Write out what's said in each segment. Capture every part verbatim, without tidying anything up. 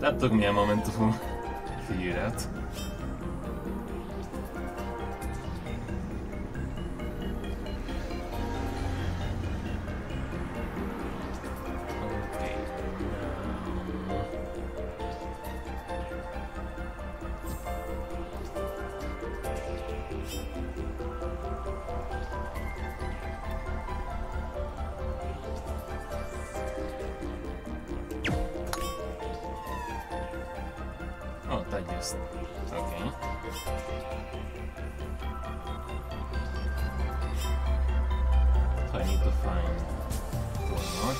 That took me a moment to figure it out. Okay, now... Oh, that just... okay. So I need to find two more.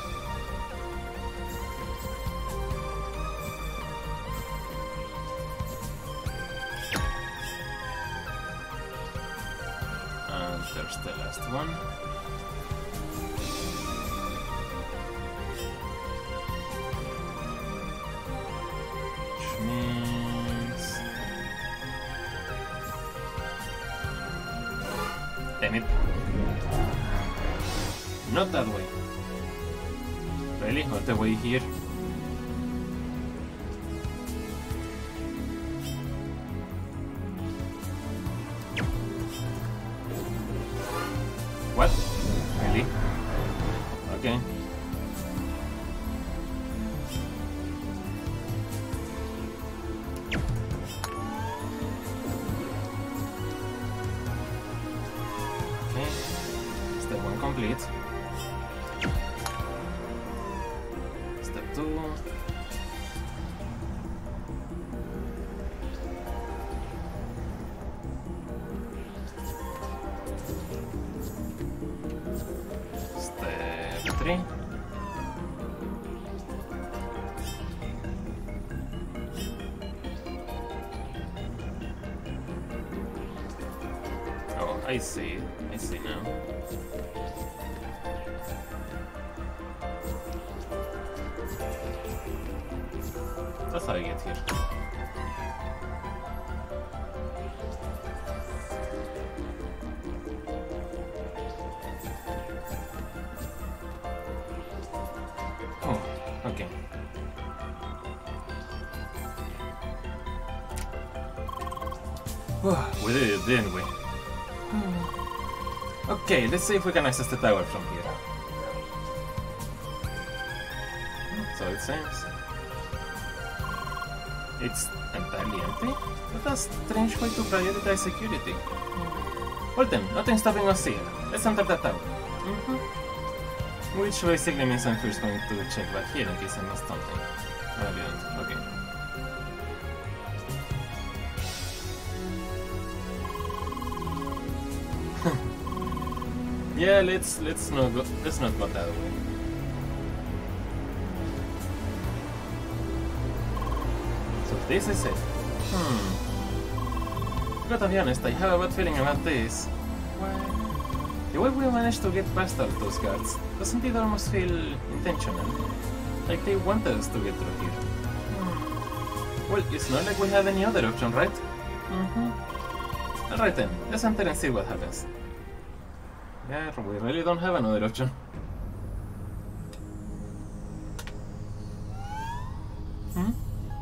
And there's the last one. Means... damn it. Not that way. Really? Not the way here? What? Really? Okay. Complete. Step two. Step three. Oh, I see. I see now. That's how I get here. Oh, okay. We did it, didn't we? Okay, let's see if we can access the tower from here. So it seems it's entirely empty? What a strange way to prioritize security. Well then, nothing stopping us here. Let's enter the tower. Mm-hmm. Which basically means I'm first going to check back here in case I missed something. No, I didn't. Okay. Yeah, let's let's not go let's not go that way. So this is it. Hmm. Gotta be honest, I have a bad feeling about this. Why? The way we managed to get past all those guards, doesn't it almost feel intentional? Like they wanted us to get through here. Hmm. Well, it's not like we have any other option, right? Mm-hmm. Alright then, let's enter and see what happens. Yeah, we really don't have another option. Hmm?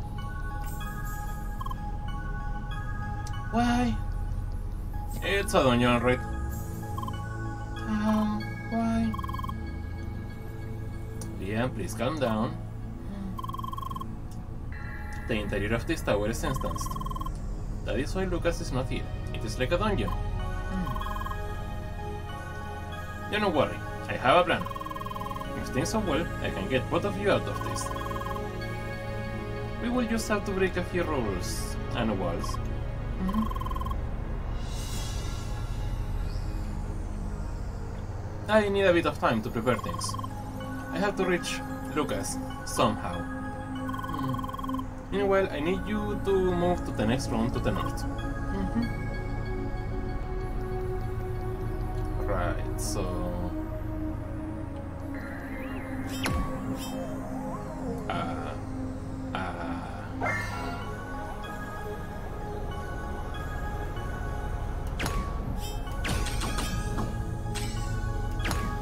Why? It's a dungeon, right? Um, why? Yeah, please calm down. The interior of this tower is instanced. That is why Lucas is not here. It is like a dungeon. Do not worry, I have a plan. If things go well, I can get both of you out of this. We will just have to break a few rules and walls. Mm-hmm. I need a bit of time to prepare things. I have to reach Lucas somehow. Mm. Meanwhile, I need you to move to the next room to the north. Mm-hmm. Right, so... Uh... Uh...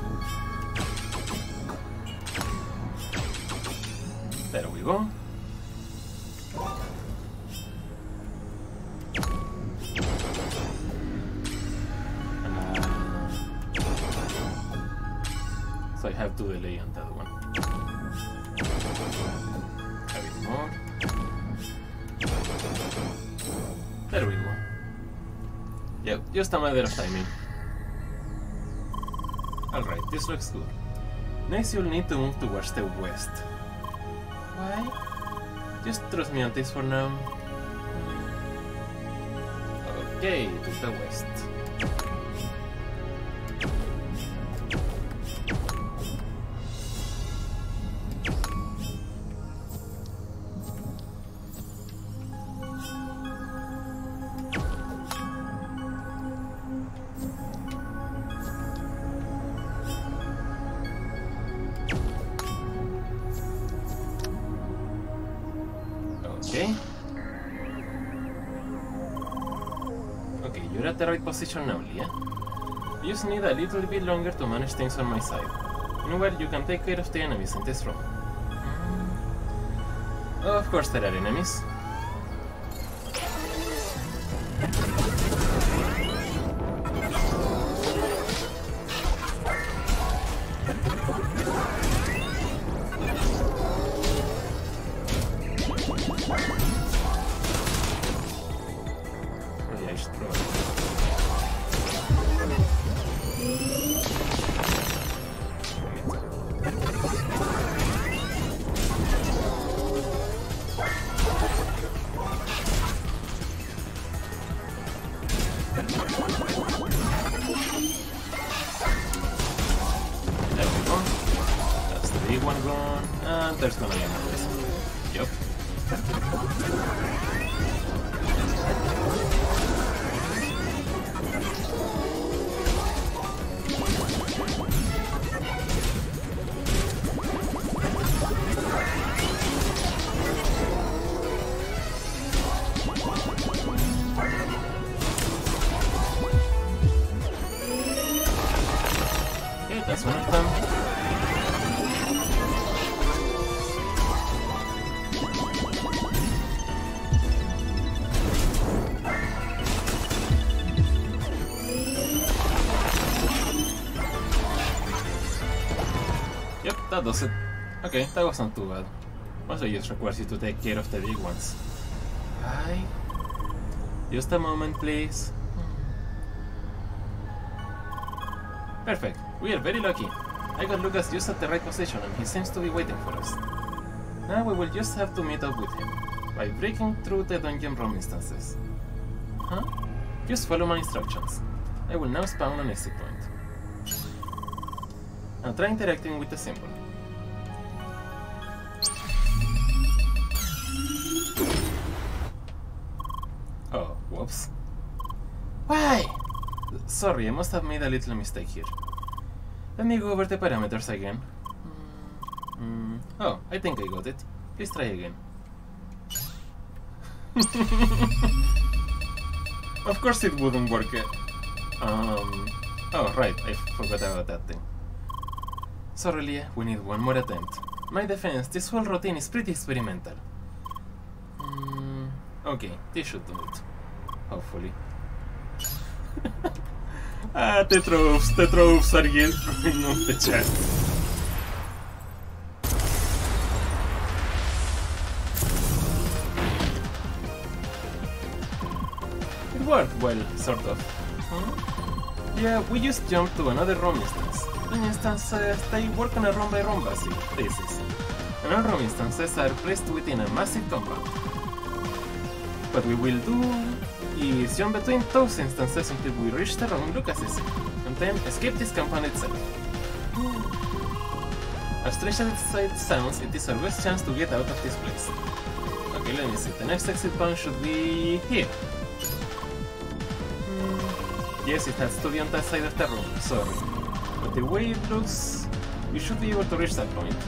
There we go. Yep, just a matter of timing. Alright, this looks good. Next you'll need to move towards the west. Why? Just trust me on this for now. Okay, to the west. Okay. Okay, you're at the right position now, Leah. You just need a little bit longer to manage things on my side. Meanwhile, you can take care of the enemies in this room. Mm. Of course there are enemies. There's gonna be another reason. Yep. Okay, that's one of them. Yep, that does it. Okay, that wasn't too bad. Also just requires you to take care of the big ones. Hi. Just a moment, please. Perfect. We are very lucky. I got Lucas just at the right position and he seems to be waiting for us. Now we will just have to meet up with him by breaking through the dungeon room instances. Huh? Just follow my instructions. I will now spawn an exit point. Now try interacting with the symbol. Oh, whoops. Why? Sorry, I must have made a little mistake here. Let me go over the parameters again. Mm, mm, oh, I think I got it. Please try again. Of course it wouldn't work. Um, oh, right, I forgot about that thing. Sorry, Leah, we need one more attempt. My defense, this whole routine is pretty experimental. Mm, okay, this should do it. Hopefully. Ah, the tropes, the tropes are getting off the chat. It worked well, sort of. Hmm? Yeah, we just jumped to another ROM instance. An instance, uh, they work on a ROM by ROM basis. And all ROM instances are placed within a massive compound. What we will do is jump between those instances until we reach the room Lucas is in, and then escape this compound itself. As strange as it sounds, it is our best chance to get out of this place. Okay, let me see. The next exit point should be here. Hmm. Yes, it has to be on that side of the room, sorry. But the way it looks, we should be able to reach that point.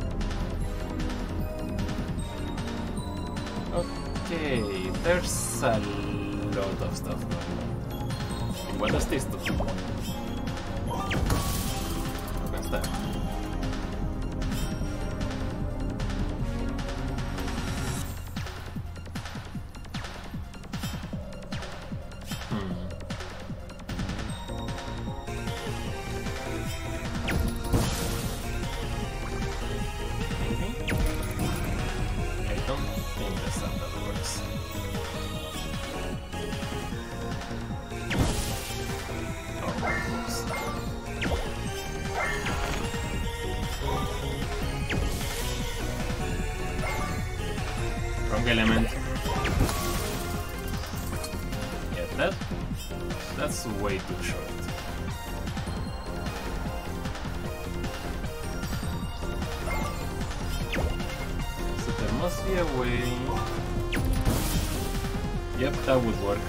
Okay, there's a lot of stuff going on. What does this do? What's that? Wrong element. Yeah, that that's way too short. So there must be a way. Yep, that would work.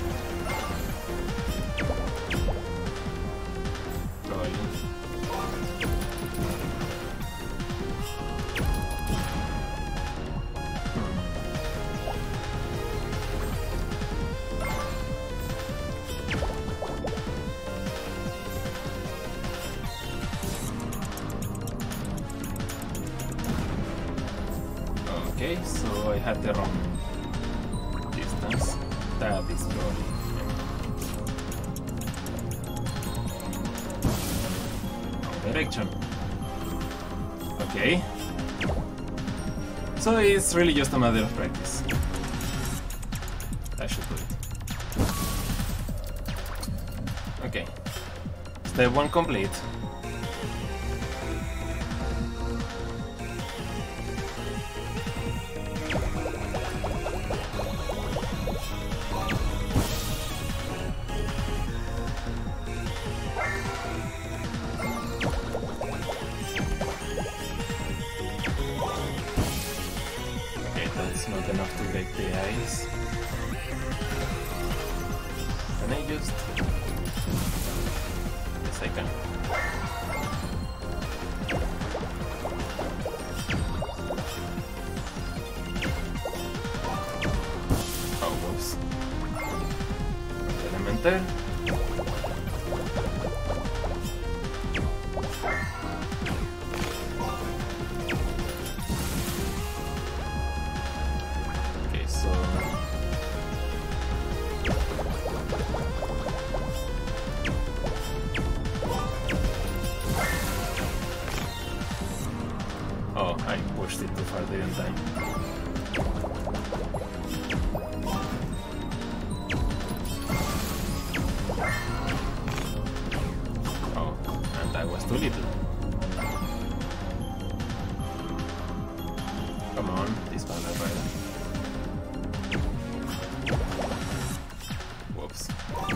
Okay, so I had the wrong distance. That is probably. Wrong direction. Okay. So it's really just a matter of practice. I should do it. Okay. Step one complete. Not enough to break the ice. Can I just... Yes, I can. Oh, whoops. Element there. Oh, I pushed it too far, didn't I? Oh, and I was too little. Come on, this banner rider. Whoops.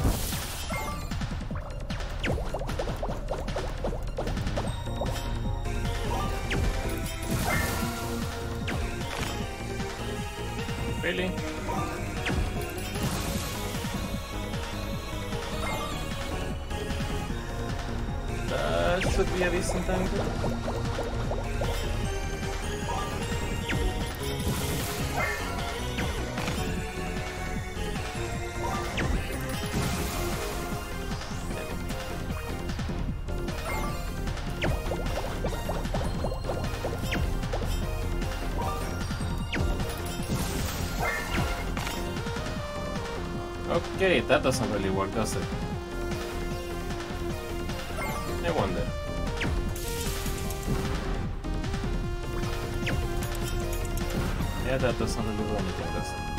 Really? That should be a decent angle. Okay, that doesn't really work, does it? I wonder. Yeah, that doesn't really do anything, does it?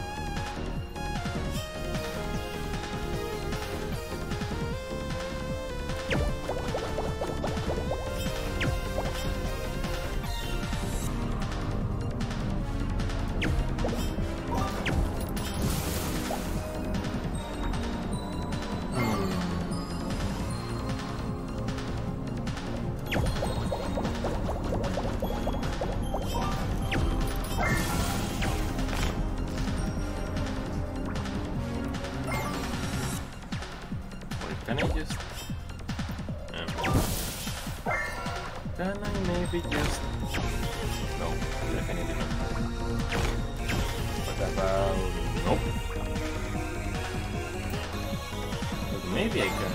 Can I just... Um, can I maybe just... No, definitely not. What about... Nope. But maybe I can...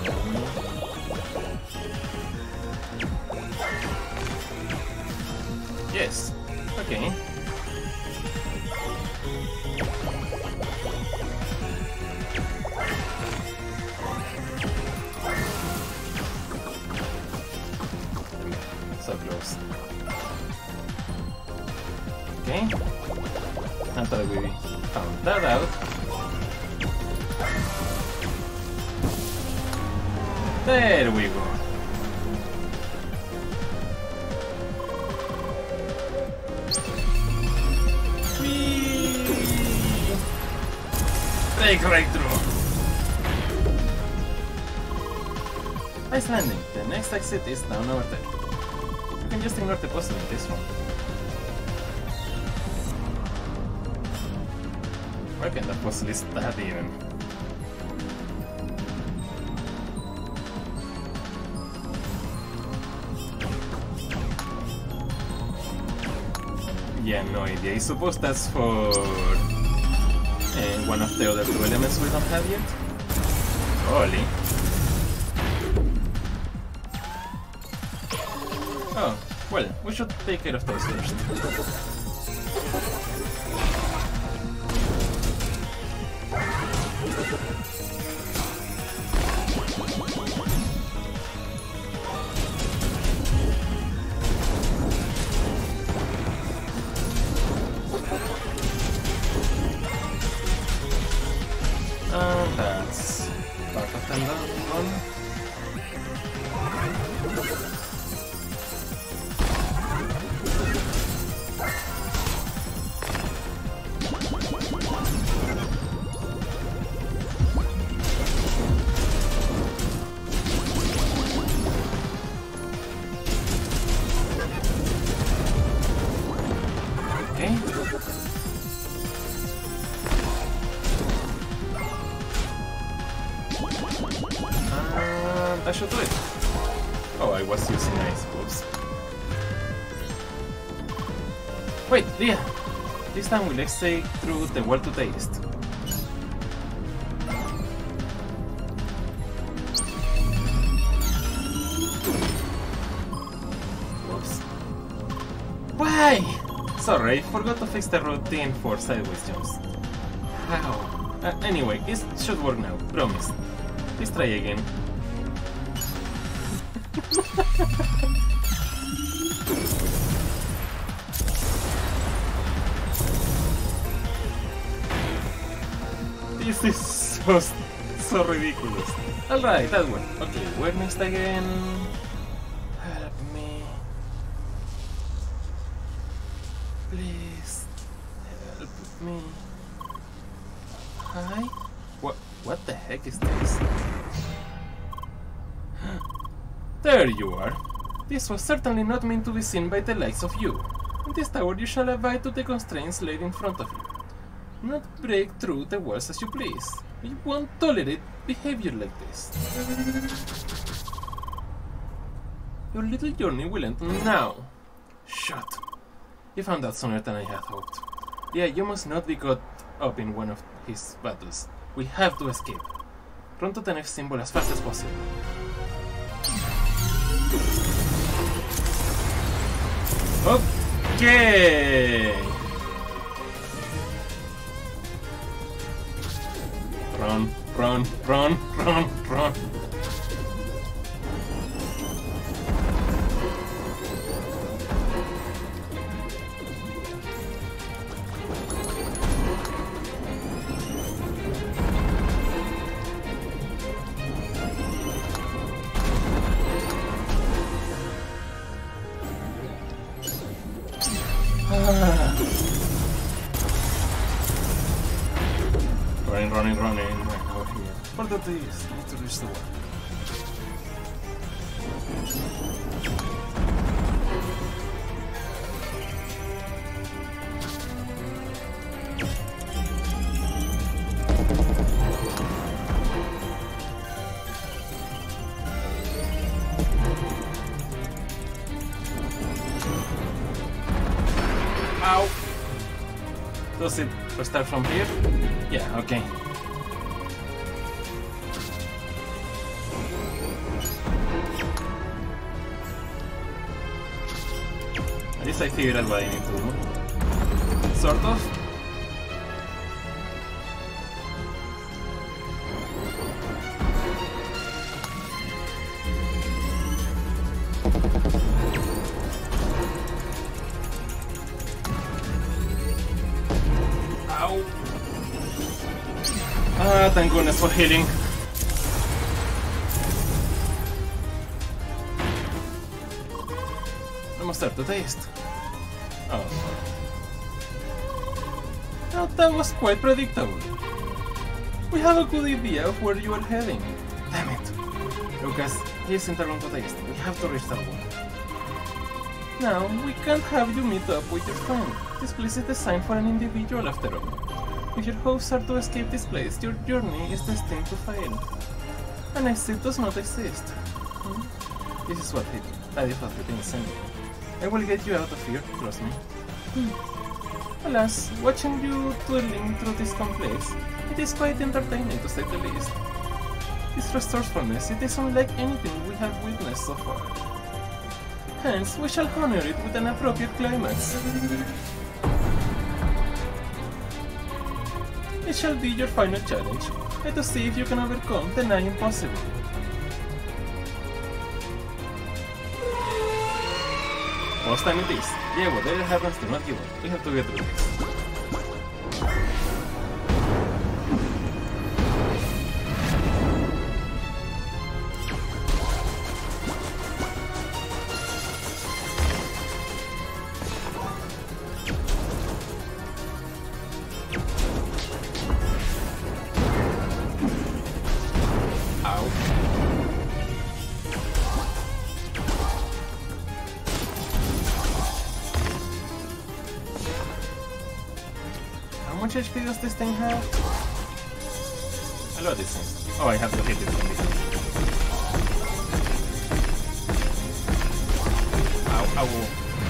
Yes. Okay. So close. Okay. After we found that out. There we go. Whee! Take right through. Nice landing. The next exit is down over there. You can just ignore the puzzle in this one. Okay, that puzzle is that even. Yeah, no idea. I suppose that's for uh, one of the other two elements we don't have yet. Probably. Oh, well, we should take care of those first. And that's part of the run. That should do it. Oh, I was using ice balls. Wait, Leah! This time we'll stay through the wall to the east. Whoops. Why? Sorry, I forgot to fix the routine for sideways jumps. How? Uh, anyway, it should work now, promise. Please try again. This is so, so ridiculous. Alright, that one. Okay, where next again? Help me. Please. Help me. Hi? What, what the heck is this? There you are. This was certainly not meant to be seen by the likes of you. In this tower you shall abide to the constraints laid in front of you. Not break through the walls as you please. We won't tolerate behavior like this. Your little journey will end now. Shut. You found out sooner than I had hoped. Yeah, you must not be caught up in one of his battles. We have to escape. Run to the next symbol as fast as possible. Okay. Run, run, run, run, run. Running, running, running. Over here. What are these? I need to reach the wall. Ow! Does it start from here? Yeah, okay. At least I figured out what I need to do. Sort of. Ow. Ah, thank goodness for healing. Almost there to taste. Oh. Now that was quite predictable. We have a good idea of where you are heading. Damn it. Lucas, he isn't around today. We have to reach that one. Now, we can't have you meet up with your friend. This place is designed for an individual after all. If your hopes are to escape this place, your journey is destined to fail. An exit does not exist. Hmm? This is what it, that is what it is, anyway. I will get you out of here, trust me. Hmm. Alas, watching you twirling through this complex, it is quite entertaining to say the least. This resourcefulness, it is unlike anything we have witnessed so far. Hence, we shall honor it with an appropriate climax. It shall be your final challenge. Let us see if you can overcome the nigh impossible. Most time it is. Yeah, whatever happens, do not give up. We have to get through this. How much H P does this thing have? I love these things. Oh, I have to hit it from behind. Ow, ow.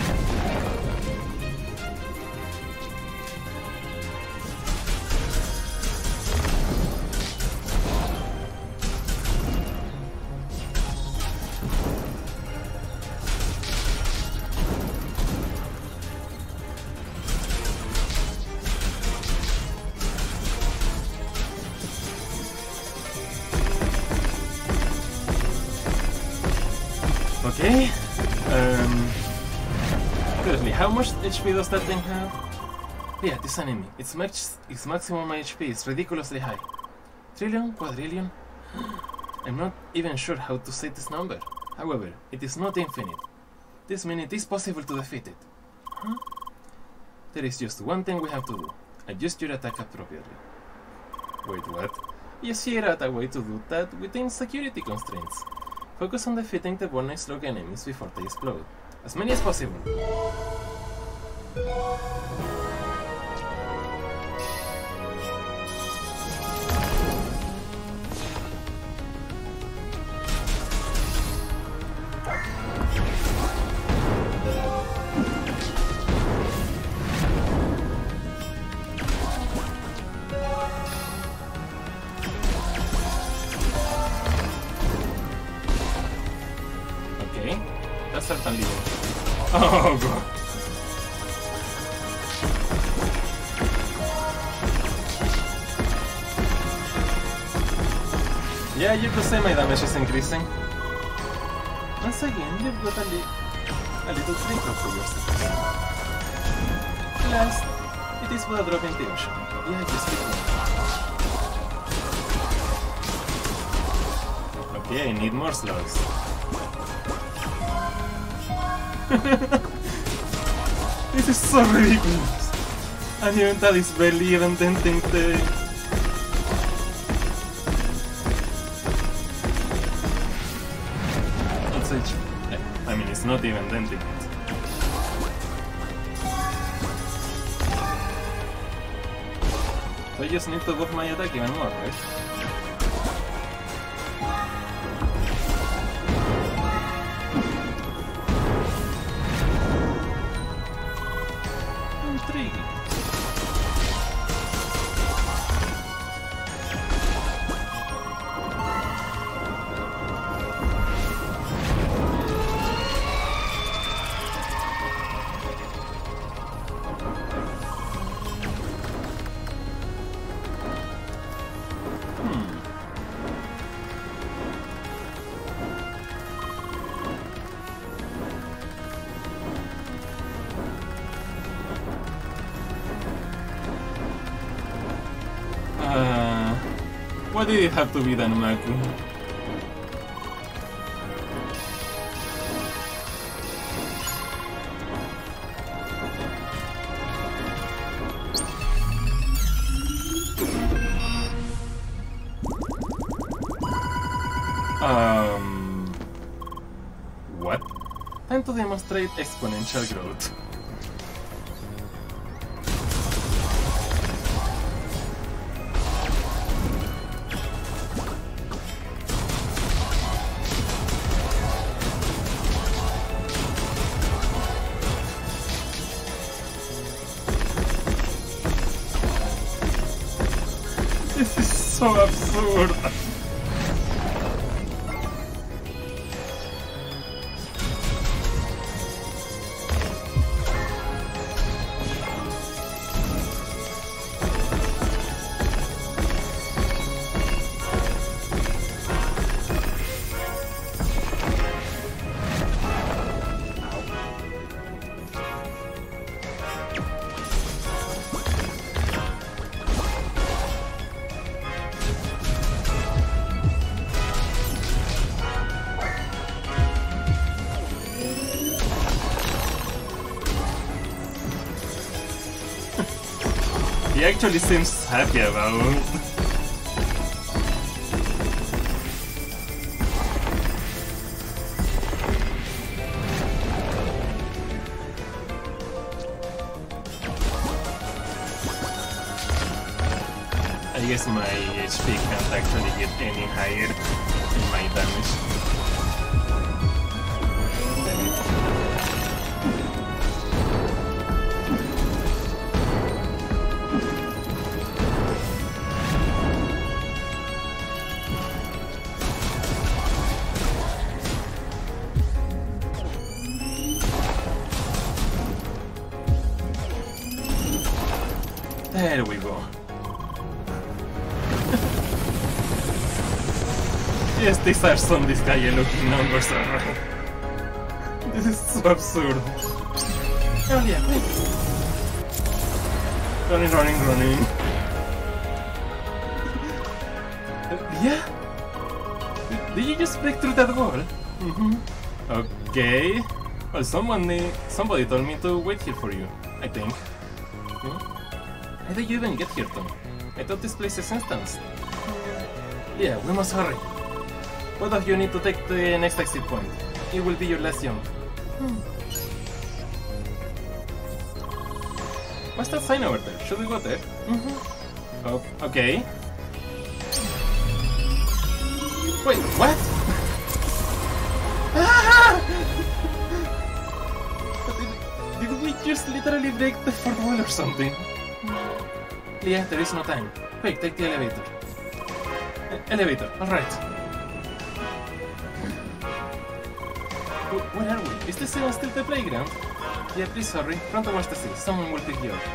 Okay. Um. Currently, how much H P does that thing have? Yeah, this enemy. Its max, its maximum H P is ridiculously high. Trillion? Quadrillion? I'm not even sure how to say this number. However, it is not infinite. This means it is possible to defeat it. Huh? There is just one thing we have to do. Adjust your attack appropriately. Wait, what? Yes, here at a way to do that within security constraints. Focus on defeating the bonus slug enemies before they explode. As many as possible. That's certainly good. Oh god. Yeah, you could say my damage is increasing. Once again, you've got a, li a little drink up for yourself. Last, it is but a drop in the ocean. Yeah, just keep going. Okay, I need more slugs. This is so ridiculous. And even that is barely even denting the... It's H P. I mean, it's not even denting it. So I just need to buff my attack even more, right? Uh, why did it have to be Danmaku? Um... What? Time to demonstrate exponential growth. This is so absurd. He actually seems happy about it. I guess my H P can't actually get any higher in my damage. There we go. Yes, these are some disguised looking numbers alright. This is so absurd. Oh yeah, wait. Running, running, running. uh, yeah? Did you just break through that wall? Mm-hmm. Okay. Well, someone, uh, somebody told me to wait here for you, I think. Hmm? How did you even get here, Tom? I thought this place is instanced. Yeah, we must hurry. Both of you need to take the next exit point. It will be your last jump. Hmm. What's that sign over there? Should we go there? Mm-hmm. Oh, okay. Wait, what? Ah! did, did we just literally break the fourth wall or something? Yeah, there is no time. Quick, take the elevator. E elevator, alright. Where are we? Is this even still the playground? Yeah, please hurry. Pronto watch the sea. Someone will pick you up.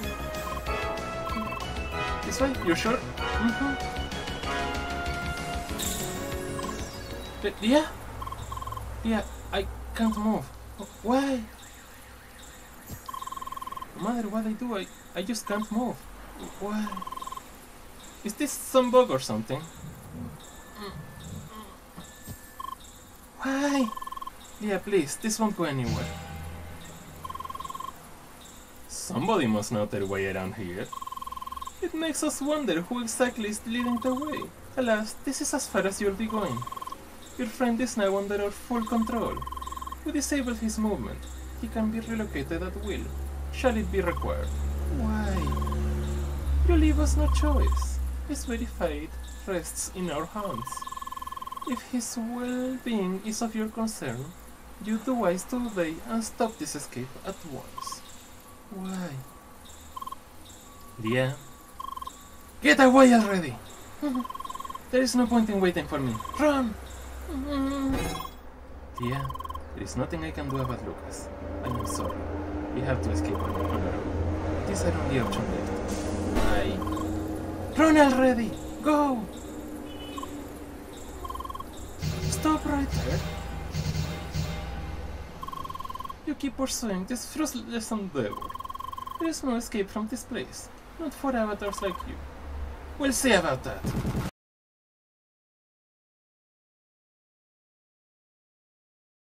This way? You're sure? Mm-hmm. Uh, yeah? Yeah, I can't move. Why? No matter what I do, I, I just can't move. Why? Is this some bug or something? Why? Yeah, please, this won't go anywhere. Somebody must know their way around here. It makes us wonder who exactly is leading the way. Alas, this is as far as you'll be going. Your friend is now under our full control. We disabled his movement. He can be relocated at will. Shall it be required? Why? You leave us no choice. His very fate rests in our hands. If his well-being is of your concern, you do wise to obey and stop this escape at once. Why? Leah? Get away already! There is no point in waiting for me. Run! Leah, there is nothing I can do about Lucas. I am sorry. We have to escape on our own. It is our only option left. I... Run already! Go! Stop right there. You keep pursuing this fruitless endeavor. There is no escape from this place. Not for avatars like you. We'll see about that.